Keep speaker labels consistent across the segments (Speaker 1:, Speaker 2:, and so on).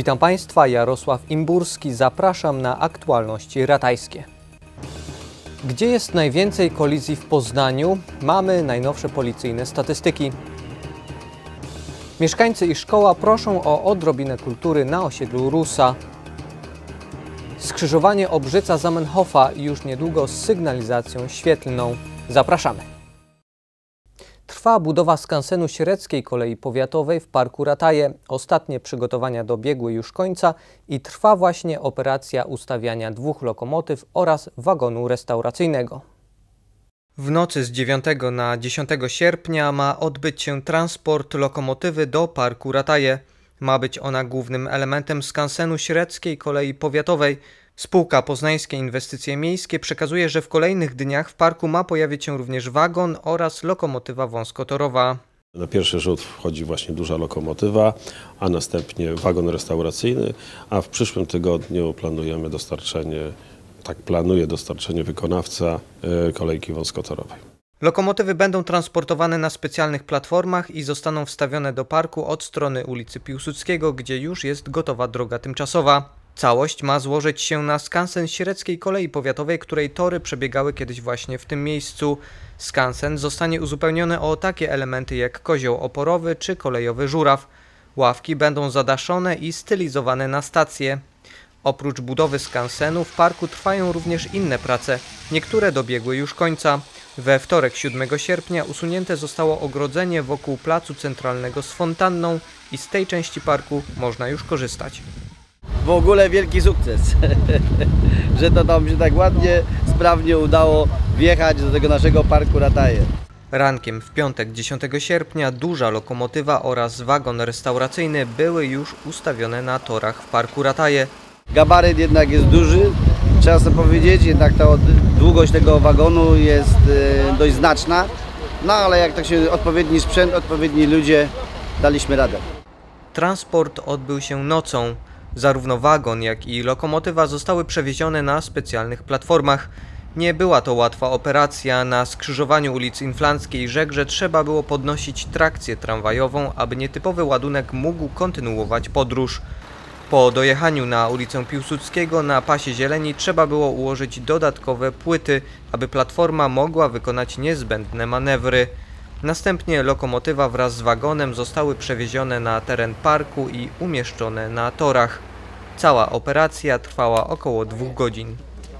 Speaker 1: Witam Państwa, Jarosław Imburski, zapraszam na aktualności ratajskie. Gdzie jest najwięcej kolizji w Poznaniu? Mamy najnowsze policyjne statystyki. Mieszkańcy i szkoła proszą o odrobinę kultury na osiedlu Rusa. Skrzyżowanie Obrzyca-Zamenhofa już niedługo z sygnalizacją świetlną. Zapraszamy. Trwa budowa skansenu Średzkiej Kolei Powiatowej w Parku Rataje. Ostatnie przygotowania dobiegły już końca i trwa właśnie operacja ustawiania 2 lokomotyw oraz wagonu restauracyjnego. W nocy z 9 na 10 sierpnia ma odbyć się transport lokomotywy do Parku Rataje. Ma być ona głównym elementem skansenu Średzkiej Kolei Powiatowej. Spółka Poznańskie Inwestycje Miejskie przekazuje, że w kolejnych dniach w parku ma pojawić się również wagon oraz lokomotywa wąskotorowa.
Speaker 2: Na pierwszy rzut wchodzi właśnie duża lokomotywa, a następnie wagon restauracyjny, a w przyszłym tygodniu planujemy dostarczenie wykonawca kolejki wąskotorowej.
Speaker 1: Lokomotywy będą transportowane na specjalnych platformach i zostaną wstawione do parku od strony ulicy Piłsudskiego, gdzie już jest gotowa droga tymczasowa. Całość ma złożyć się na skansen Średzkiej Kolei Powiatowej, której tory przebiegały kiedyś właśnie w tym miejscu. Skansen zostanie uzupełniony o takie elementy jak kozioł oporowy czy kolejowy żuraw. Ławki będą zadaszone i stylizowane na stację. Oprócz budowy skansenu w parku trwają również inne prace. Niektóre dobiegły już końca. We wtorek 7 sierpnia usunięte zostało ogrodzenie wokół placu centralnego z fontanną i z tej części parku można już korzystać.
Speaker 3: W ogóle wielki sukces, że to nam się tak ładnie, sprawnie udało wjechać do tego naszego Parku Rataje.
Speaker 1: Rankiem w piątek 10 sierpnia duża lokomotywa oraz wagon restauracyjny były już ustawione na torach w Parku Rataje.
Speaker 3: Gabaryt jednak jest duży, trzeba sobie powiedzieć, jednak ta długość tego wagonu jest dość znaczna, no ale jak tak się odpowiedni sprzęt, odpowiedni ludzie, daliśmy radę.
Speaker 1: Transport odbył się nocą. Zarówno wagon, jak i lokomotywa zostały przewiezione na specjalnych platformach. Nie była to łatwa operacja. Na skrzyżowaniu ulicy Inflanckiej i Żegrze trzeba było podnosić trakcję tramwajową, aby nietypowy ładunek mógł kontynuować podróż. Po dojechaniu na ulicę Piłsudskiego na pasie zieleni trzeba było ułożyć dodatkowe płyty, aby platforma mogła wykonać niezbędne manewry. Następnie lokomotywa wraz z wagonem zostały przewiezione na teren parku i umieszczone na torach. Cała operacja trwała około 2 godzin.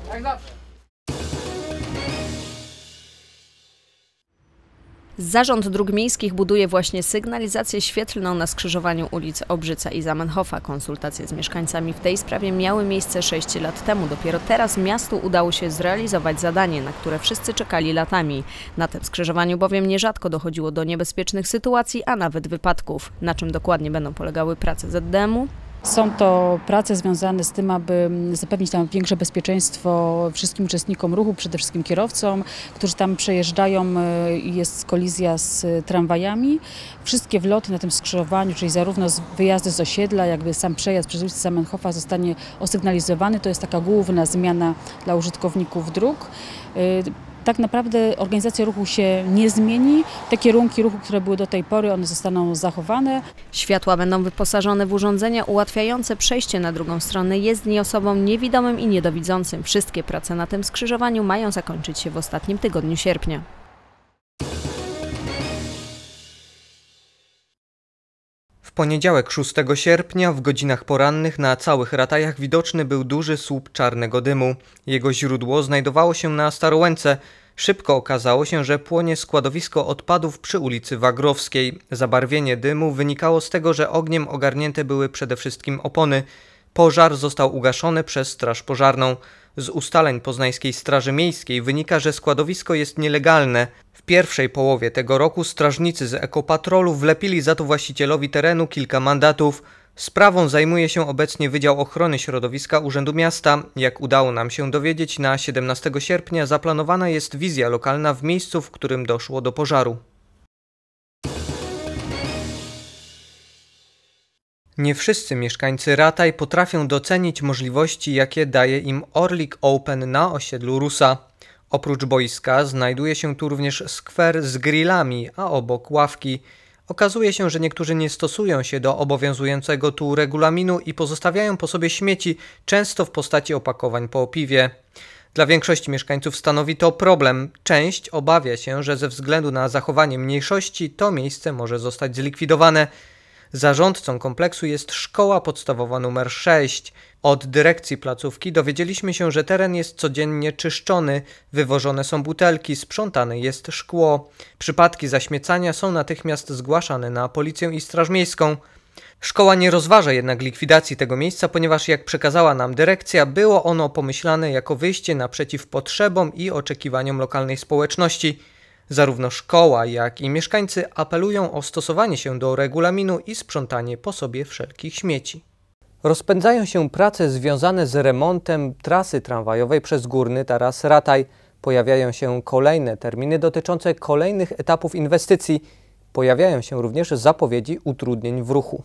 Speaker 4: Zarząd Dróg Miejskich buduje właśnie sygnalizację świetlną na skrzyżowaniu ulic Obrzyca i Zamenhofa. Konsultacje z mieszkańcami w tej sprawie miały miejsce 6 lat temu. Dopiero teraz miastu udało się zrealizować zadanie, na które wszyscy czekali latami. Na tym skrzyżowaniu bowiem nierzadko dochodziło do niebezpiecznych sytuacji, a nawet wypadków. Na czym dokładnie będą polegały prace ZDM-u?
Speaker 5: Są to prace związane z tym, aby zapewnić tam większe bezpieczeństwo wszystkim uczestnikom ruchu, przede wszystkim kierowcom, którzy tam przejeżdżają i jest kolizja z tramwajami. Wszystkie wloty na tym skrzyżowaniu, czyli zarówno wyjazdy z osiedla, jakby sam przejazd przez ulicę Zamenhofa zostanie osygnalizowany. To jest taka główna zmiana dla użytkowników dróg. Tak naprawdę organizacja ruchu się nie zmieni. Te kierunki ruchu, które były do tej pory, one zostaną zachowane.
Speaker 4: Światła będą wyposażone w urządzenia ułatwiające przejście na drugą stronę jezdni osobom niewidomym i niedowidzącym. Wszystkie prace na tym skrzyżowaniu mają zakończyć się w ostatnim tygodniu sierpnia.
Speaker 1: W poniedziałek 6 sierpnia w godzinach porannych na całych Ratajach widoczny był duży słup czarnego dymu. Jego źródło znajdowało się na Starołęce. Szybko okazało się, że płonie składowisko odpadów przy ulicy Wagrowskiej. Zabarwienie dymu wynikało z tego, że ogniem ogarnięte były przede wszystkim opony. Pożar został ugaszony przez Straż Pożarną. Z ustaleń Poznańskiej Straży Miejskiej wynika, że składowisko jest nielegalne. W pierwszej połowie tego roku strażnicy z Ekopatrolu wlepili za to właścicielowi terenu kilka mandatów. Sprawą zajmuje się obecnie Wydział Ochrony Środowiska Urzędu Miasta. Jak udało nam się dowiedzieć, na 17 sierpnia zaplanowana jest wizja lokalna w miejscu, w którym doszło do pożaru. Nie wszyscy mieszkańcy Rataj potrafią docenić możliwości, jakie daje im Orlik Open na osiedlu Rusa. Oprócz boiska znajduje się tu również skwer z grillami, a obok ławki. Okazuje się, że niektórzy nie stosują się do obowiązującego tu regulaminu i pozostawiają po sobie śmieci, często w postaci opakowań po piwie. Dla większości mieszkańców stanowi to problem. Część obawia się, że ze względu na zachowanie mniejszości to miejsce może zostać zlikwidowane. Zarządcą kompleksu jest szkoła podstawowa nr 6. Od dyrekcji placówki dowiedzieliśmy się, że teren jest codziennie czyszczony, wywożone są butelki, sprzątane jest szkło. Przypadki zaśmiecania są natychmiast zgłaszane na policję i straż miejską. Szkoła nie rozważa jednak likwidacji tego miejsca, ponieważ jak przekazała nam dyrekcja, było ono pomyślane jako wyjście naprzeciw potrzebom i oczekiwaniom lokalnej społeczności. Zarówno szkoła, jak i mieszkańcy apelują o stosowanie się do regulaminu i sprzątanie po sobie wszelkich śmieci. Rozpędzają się prace związane z remontem trasy tramwajowej przez Górny Taras-Rataj. Pojawiają się kolejne terminy dotyczące kolejnych etapów inwestycji. Pojawiają się również zapowiedzi utrudnień w ruchu.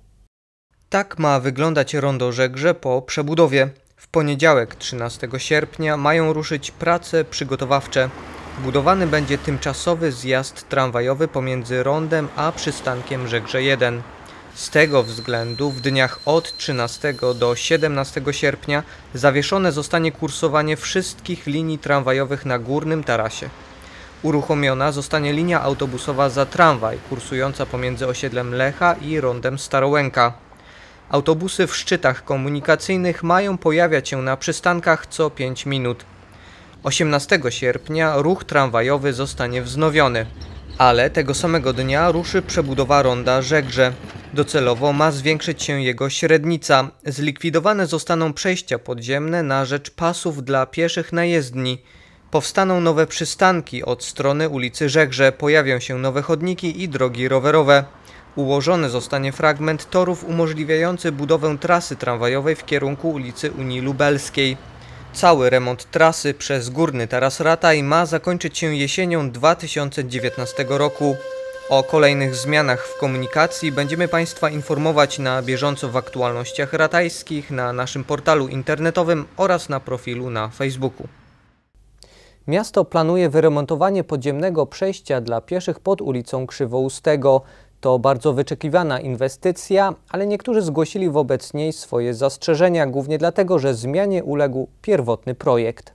Speaker 1: Tak ma wyglądać rondo Żegrze po przebudowie. W poniedziałek 13 sierpnia mają ruszyć prace przygotowawcze. Budowany będzie tymczasowy zjazd tramwajowy pomiędzy rondem a przystankiem Żegrze 1. Z tego względu w dniach od 13 do 17 sierpnia zawieszone zostanie kursowanie wszystkich linii tramwajowych na Górnym Tarasie. Uruchomiona zostanie linia autobusowa za tramwaj, kursująca pomiędzy osiedlem Lecha i rondem Starołęka. Autobusy w szczytach komunikacyjnych mają pojawiać się na przystankach co 5 minut. 18 sierpnia ruch tramwajowy zostanie wznowiony, ale tego samego dnia ruszy przebudowa ronda Żegrze. Docelowo ma zwiększyć się jego średnica. Zlikwidowane zostaną przejścia podziemne na rzecz pasów dla pieszych na jezdni. Powstaną nowe przystanki od strony ulicy Żegrze, pojawią się nowe chodniki i drogi rowerowe. Ułożony zostanie fragment torów umożliwiający budowę trasy tramwajowej w kierunku ulicy Unii Lubelskiej. Cały remont trasy przez Górny Taras-Rataj ma zakończyć się jesienią 2019 roku. O kolejnych zmianach w komunikacji będziemy Państwa informować na bieżąco w aktualnościach ratajskich, na naszym portalu internetowym oraz na profilu na Facebooku. Miasto planuje wyremontowanie podziemnego przejścia dla pieszych pod ulicą Krzywoustego. To bardzo wyczekiwana inwestycja, ale niektórzy zgłosili wobec niej swoje zastrzeżenia, głównie dlatego, że zmianie uległ pierwotny projekt.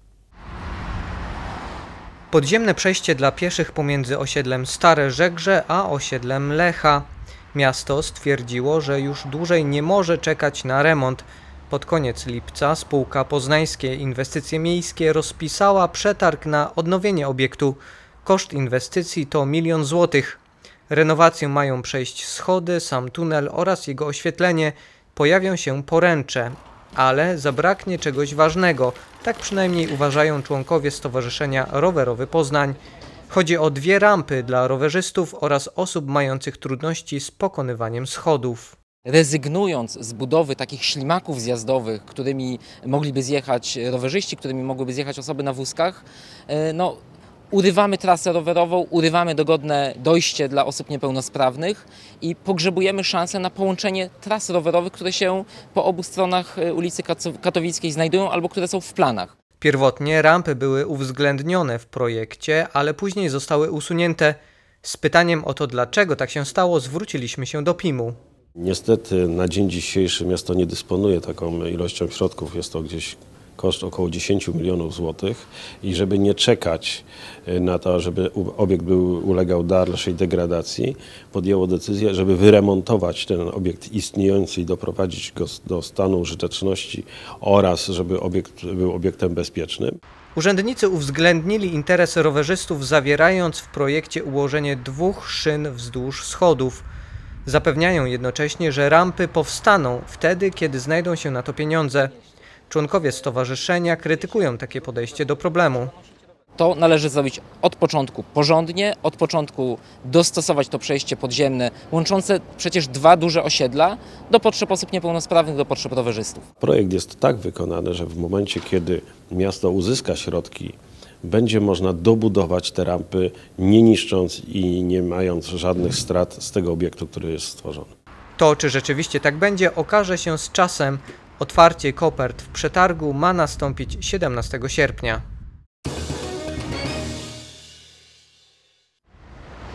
Speaker 1: Podziemne przejście dla pieszych pomiędzy osiedlem Stare Żegrze a osiedlem Lecha. Miasto stwierdziło, że już dłużej nie może czekać na remont. Pod koniec lipca spółka Poznańskie Inwestycje Miejskie rozpisała przetarg na odnowienie obiektu. Koszt inwestycji to 1 000 000 złotych. Renowacją mają przejść schody, sam tunel oraz jego oświetlenie. Pojawią się poręcze, ale zabraknie czegoś ważnego. Tak przynajmniej uważają członkowie Stowarzyszenia Rowerowy Poznań. Chodzi o 2 rampy dla rowerzystów oraz osób mających trudności z pokonywaniem schodów.
Speaker 6: Rezygnując z budowy takich ślimaków zjazdowych, którymi mogliby zjechać rowerzyści, którymi mogłyby zjechać osoby na wózkach, urywamy trasę rowerową, urywamy dogodne dojście dla osób niepełnosprawnych i pogrzebujemy szansę na połączenie tras rowerowych, które się po obu stronach ulicy Katowickiej znajdują albo które są w planach.
Speaker 1: Pierwotnie rampy były uwzględnione w projekcie, ale później zostały usunięte. Z pytaniem o to, dlaczego tak się stało, zwróciliśmy się do PIM-u.
Speaker 2: Niestety na dzień dzisiejszy miasto nie dysponuje taką ilością środków, jest to gdzieś koszt około 10 milionów złotych i żeby nie czekać na to, żeby obiekt ulegał dalszej degradacji, podjęło decyzję, żeby wyremontować ten obiekt istniejący i doprowadzić go do stanu użyteczności oraz żeby obiekt był obiektem bezpiecznym.
Speaker 1: Urzędnicy uwzględnili interes rowerzystów, zawierając w projekcie ułożenie 2 szyn wzdłuż schodów. Zapewniają jednocześnie, że rampy powstaną wtedy, kiedy znajdą się na to pieniądze. Członkowie stowarzyszenia krytykują takie podejście do problemu.
Speaker 6: To należy zrobić od początku porządnie, od początku dostosować to przejście podziemne, łączące przecież 2 duże osiedla do potrzeb osób niepełnosprawnych, do potrzeb rowerzystów.
Speaker 2: Projekt jest tak wykonany, że w momencie, kiedy miasto uzyska środki, będzie można dobudować te rampy, nie niszcząc i nie mając żadnych strat z tego obiektu, który jest stworzony.
Speaker 1: To, czy rzeczywiście tak będzie, okaże się z czasem. Otwarcie kopert w przetargu ma nastąpić 17 sierpnia.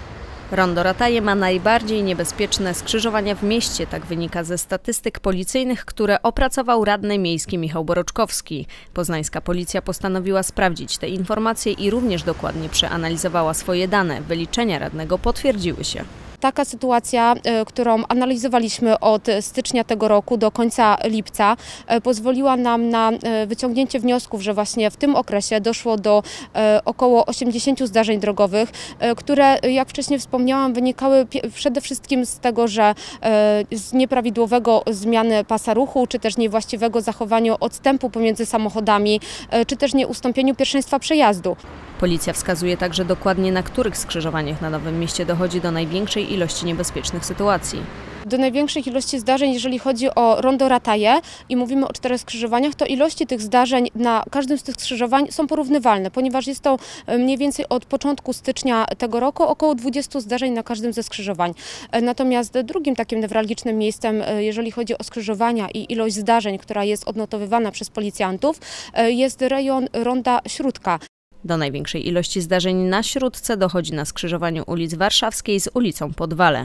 Speaker 4: Rondo Rataje ma najbardziej niebezpieczne skrzyżowania w mieście, tak wynika ze statystyk policyjnych, które opracował radny miejski Michał Boroczkowski. Poznańska policja postanowiła sprawdzić te informacje i również dokładnie przeanalizowała swoje dane. Wyliczenia radnego potwierdziły się.
Speaker 7: Taka sytuacja, którą analizowaliśmy od stycznia tego roku do końca lipca, pozwoliła nam na wyciągnięcie wniosków, że właśnie w tym okresie doszło do około 80 zdarzeń drogowych, które, jak wcześniej wspomniałam, wynikały przede wszystkim z tego, że z nieprawidłowego zmiany pasa ruchu, czy też niewłaściwego zachowania odstępu pomiędzy samochodami, czy też nieustąpieniu pierwszeństwa przejazdu.
Speaker 4: Policja wskazuje także dokładnie, na których skrzyżowaniach na Nowym Mieście dochodzi do największej ilości niebezpiecznych sytuacji.
Speaker 7: Do największej ilości zdarzeń, jeżeli chodzi o Rondo Rataje i mówimy o 4 skrzyżowaniach, to ilości tych zdarzeń na każdym z tych skrzyżowań są porównywalne, ponieważ jest to mniej więcej od początku stycznia tego roku około 20 zdarzeń na każdym ze skrzyżowań. Natomiast drugim takim newralgicznym miejscem, jeżeli chodzi o skrzyżowania i ilość zdarzeń, która jest odnotowywana przez policjantów, jest rejon Ronda Śródka.
Speaker 4: Do największej ilości zdarzeń na Śródce dochodzi na skrzyżowaniu ulic Warszawskiej z ulicą Podwale.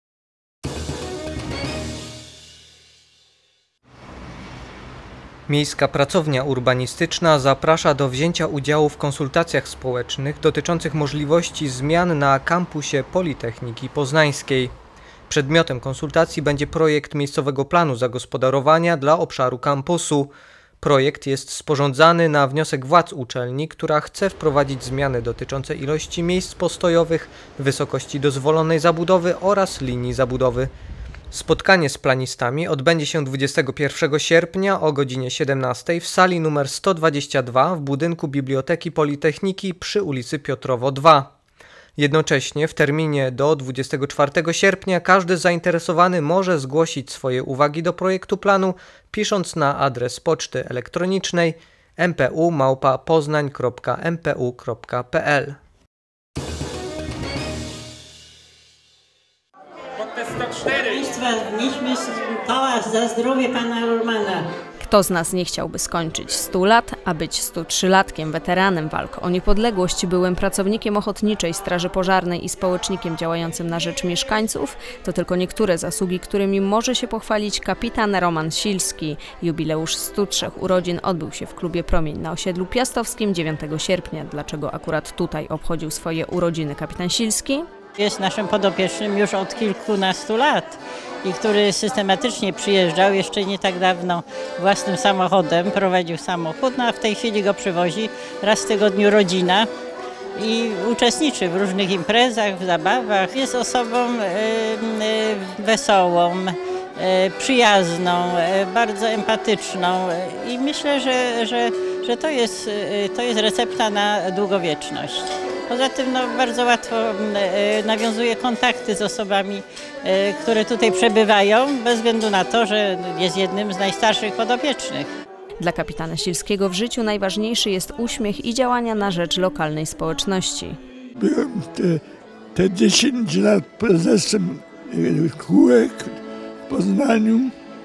Speaker 1: Miejska Pracownia Urbanistyczna zaprasza do wzięcia udziału w konsultacjach społecznych dotyczących możliwości zmian na kampusie Politechniki Poznańskiej. Przedmiotem konsultacji będzie projekt miejscowego planu zagospodarowania dla obszaru kampusu. Projekt jest sporządzany na wniosek władz uczelni, która chce wprowadzić zmiany dotyczące ilości miejsc postojowych, wysokości dozwolonej zabudowy oraz linii zabudowy. Spotkanie z planistami odbędzie się 21 sierpnia o godzinie 17 w sali nr 122 w budynku Biblioteki Politechniki przy ulicy Piotrowo 2. Jednocześnie w terminie do 24 sierpnia każdy zainteresowany może zgłosić swoje uwagi do projektu planu, pisząc na adres poczty elektronicznej mpu@poznań.mpu.pl.
Speaker 8: Państwa, nieśmy hałas za zdrowie pana Romana.
Speaker 4: Kto z nas nie chciałby skończyć 100 lat, a być 103-latkiem, weteranem walk o niepodległość, byłym pracownikiem Ochotniczej Straży Pożarnej i społecznikiem działającym na rzecz mieszkańców? To tylko niektóre zasługi, którymi może się pochwalić kapitan Roman Silski. Jubileusz 103 urodzin odbył się w klubie Promień na osiedlu Piastowskim 9 sierpnia. Dlaczego akurat tutaj obchodził swoje urodziny kapitan Silski?
Speaker 8: Jest naszym podopiecznym już od kilkunastu lat i który systematycznie przyjeżdżał jeszcze nie tak dawno własnym samochodem, prowadził samochód, no a w tej chwili go przywozi raz w tygodniu rodzina i uczestniczy w różnych imprezach, w zabawach. Jest osobą wesołą, przyjazną, bardzo empatyczną i myślę, że to jest recepta na długowieczność. Poza tym bardzo łatwo nawiązuje kontakty z osobami, które tutaj przebywają, bez względu na to, że jest jednym z najstarszych podopiecznych.
Speaker 4: Dla kapitana Silskiego w życiu najważniejszy jest uśmiech i działania na rzecz lokalnej społeczności.
Speaker 9: Byłem te 10 lat prezesem kółek w Poznaniu,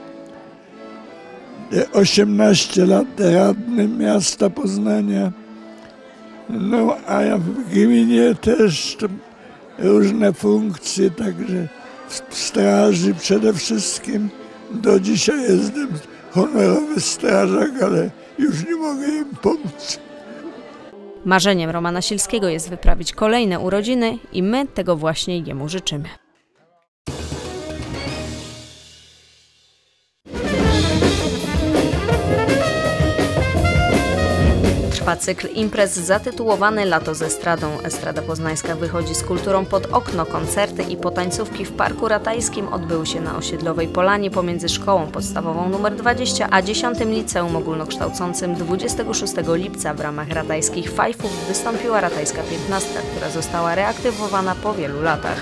Speaker 9: 18 lat radnym miasta Poznania. No, a ja w gminie też różne funkcje, także w straży przede wszystkim. Do dzisiaj jestem honorowy strażak, ale już nie mogę im pomóc.
Speaker 4: Marzeniem Romana Silskiego jest wyprawić kolejne urodziny i my tego właśnie jemu życzymy. Trwa cykl imprez zatytułowany Lato z estradą. Estrada poznańska wychodzi z kulturą pod okno. Koncerty i potańcówki w Parku Ratajskim odbyły się na Osiedlowej Polanie pomiędzy Szkołą Podstawową nr 20 a 10 Liceum Ogólnokształcącym. 26 lipca w ramach ratajskich fajfów wystąpiła ratajska 15, która została reaktywowana po wielu latach.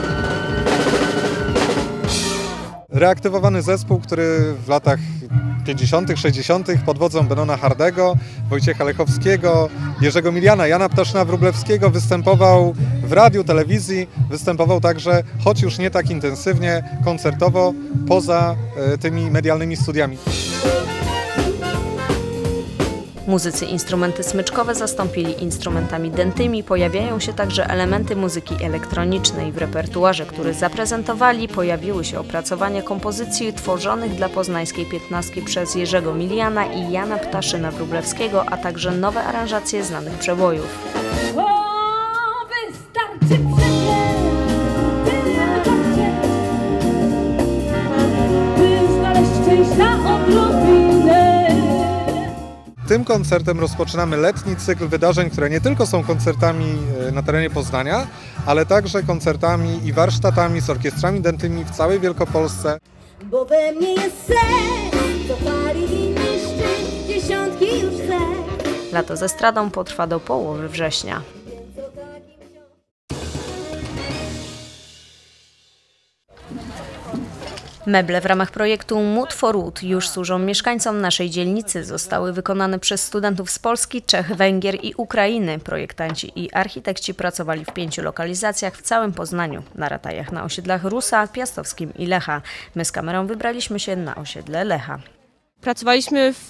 Speaker 10: Reaktywowany zespół, który w latach 50., 60. pod wodzą Benona Hardego, Wojciecha Lechowskiego, Jerzego Miliana, Jana Ptaszyna-Wróblewskiego występował w radiu, telewizji, występował także, choć już nie tak intensywnie, koncertowo, poza tymi medialnymi studiami.
Speaker 4: Muzycy instrumenty smyczkowe zastąpili instrumentami dętymi, pojawiają się także elementy muzyki elektronicznej. W repertuarze, który zaprezentowali, pojawiły się opracowania kompozycji tworzonych dla poznańskiej 15 przez Jerzego Miliana i Jana Ptaszyna-Wróblewskiego, a także nowe aranżacje znanych przebojów.
Speaker 10: Tym koncertem rozpoczynamy letni cykl wydarzeń, które nie tylko są koncertami na terenie Poznania, ale także koncertami i warsztatami z orkiestrami dętymi w całej Wielkopolsce.
Speaker 11: Bo we mnie jest sen, co pali i niszczy dziesiątki już set.
Speaker 4: Lato ze estradą potrwa do połowy września. Meble w ramach projektu Mood for Wood już służą mieszkańcom naszej dzielnicy. Zostały wykonane przez studentów z Polski, Czech, Węgier i Ukrainy. Projektanci i architekci pracowali w 5 lokalizacjach w całym Poznaniu. Na ratajach na osiedlach Rusa, Piastowskim i Lecha. My z kamerą wybraliśmy się na osiedle Lecha.
Speaker 12: Pracowaliśmy w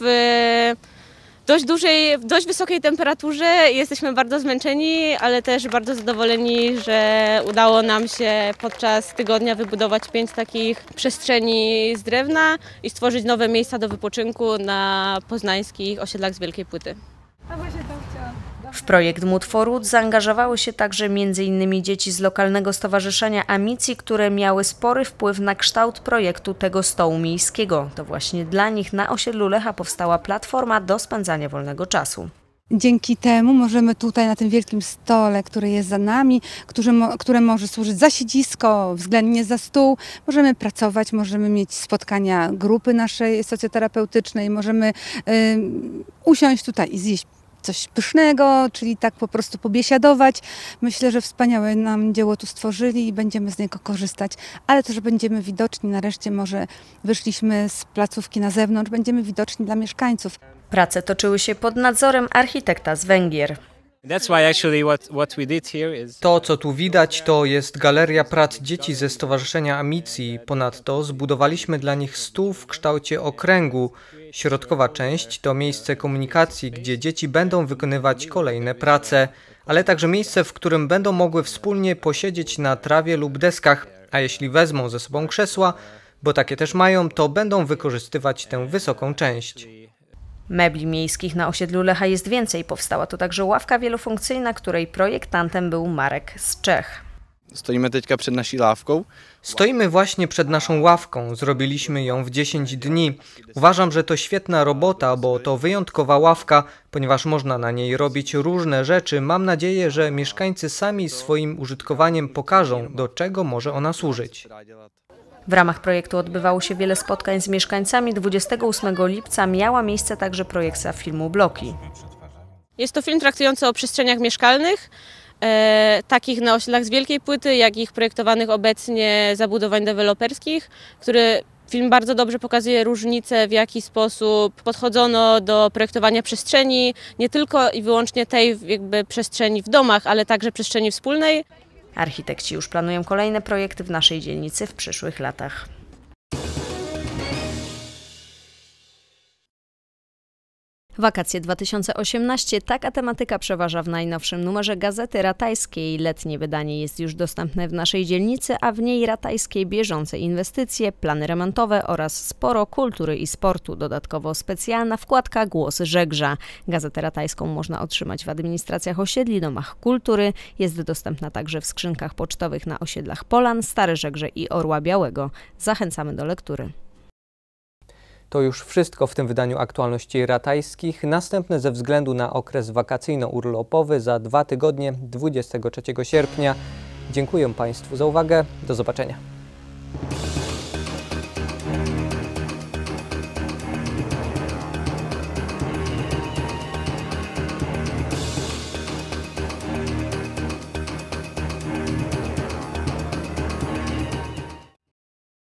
Speaker 12: dość wysokiej temperaturze. Jesteśmy bardzo zmęczeni, ale też bardzo zadowoleni, że udało nam się podczas tygodnia wybudować 5 takich przestrzeni z drewna i stworzyć nowe miejsca do wypoczynku na poznańskich osiedlach z Wielkiej Płyty.
Speaker 4: W projekt Mood for Wood zaangażowały się także m.in. dzieci z lokalnego stowarzyszenia Amici, które miały spory wpływ na kształt projektu tego stołu miejskiego. To właśnie dla nich na osiedlu Lecha powstała platforma do spędzania wolnego czasu.
Speaker 13: Dzięki temu możemy tutaj na tym wielkim stole, który jest za nami, które może służyć za siedzisko, względnie za stół, możemy pracować, możemy mieć spotkania grupy naszej socjoterapeutycznej, możemy usiąść tutaj i zjeść coś pysznego, czyli tak po prostu pobiesiadować. Myślę, że wspaniałe nam dzieło tu stworzyli i będziemy z niego korzystać, ale też będziemy widoczni, nareszcie może wyszliśmy z placówki na zewnątrz, będziemy widoczni dla mieszkańców.
Speaker 4: Prace toczyły się pod nadzorem architekta z Węgier.
Speaker 1: To, co tu widać, to jest galeria prac dzieci ze Stowarzyszenia Amici. Ponadto zbudowaliśmy dla nich stół w kształcie okręgu. Środkowa część to miejsce komunikacji, gdzie dzieci będą wykonywać kolejne prace, ale także miejsce, w którym będą mogły wspólnie posiedzieć na trawie lub deskach, a jeśli wezmą ze sobą krzesła, bo takie też mają, to będą wykorzystywać tę wysoką część.
Speaker 4: Mebli miejskich na osiedlu Lecha jest więcej. Powstała tu także ławka wielofunkcyjna, której projektantem był Marek z Czech.
Speaker 14: Stoimy teď przed naszą ławką.
Speaker 1: Stoimy właśnie przed naszą ławką. Zrobiliśmy ją w 10 dni. Uważam, że to świetna robota, bo to wyjątkowa ławka, ponieważ można na niej robić różne rzeczy. Mam nadzieję, że mieszkańcy sami swoim użytkowaniem pokażą, do czego może ona służyć.
Speaker 4: W ramach projektu odbywało się wiele spotkań z mieszkańcami. 28 lipca miała miejsce także projekcja filmu Bloki.
Speaker 12: Jest to film traktujący o przestrzeniach mieszkalnych, takich na osiedlach z Wielkiej Płyty, jak i projektowanych obecnie zabudowań deweloperskich, który film bardzo dobrze pokazuje różnice, w jaki sposób podchodzono do projektowania przestrzeni, nie tylko i wyłącznie tej przestrzeni w domach, ale także przestrzeni wspólnej.
Speaker 4: Architekci już planują kolejne projekty w naszej dzielnicy w przyszłych latach. Wakacje 2018. Taka tematyka przeważa w najnowszym numerze Gazety Ratajskiej. Letnie wydanie jest już dostępne w naszej dzielnicy, a w niej ratajskie bieżące inwestycje, plany remontowe oraz sporo kultury i sportu. Dodatkowo specjalna wkładka Głos Żegrza. Gazetę Ratajską można otrzymać w administracjach osiedli, domach kultury. Jest dostępna także w skrzynkach pocztowych na osiedlach Polan, Stare Żegrze i Orła Białego. Zachęcamy do lektury.
Speaker 1: To już wszystko w tym wydaniu aktualności ratajskich. Następne ze względu na okres wakacyjno-urlopowy za 2 tygodnie, 23 sierpnia. Dziękuję Państwu za uwagę. Do zobaczenia.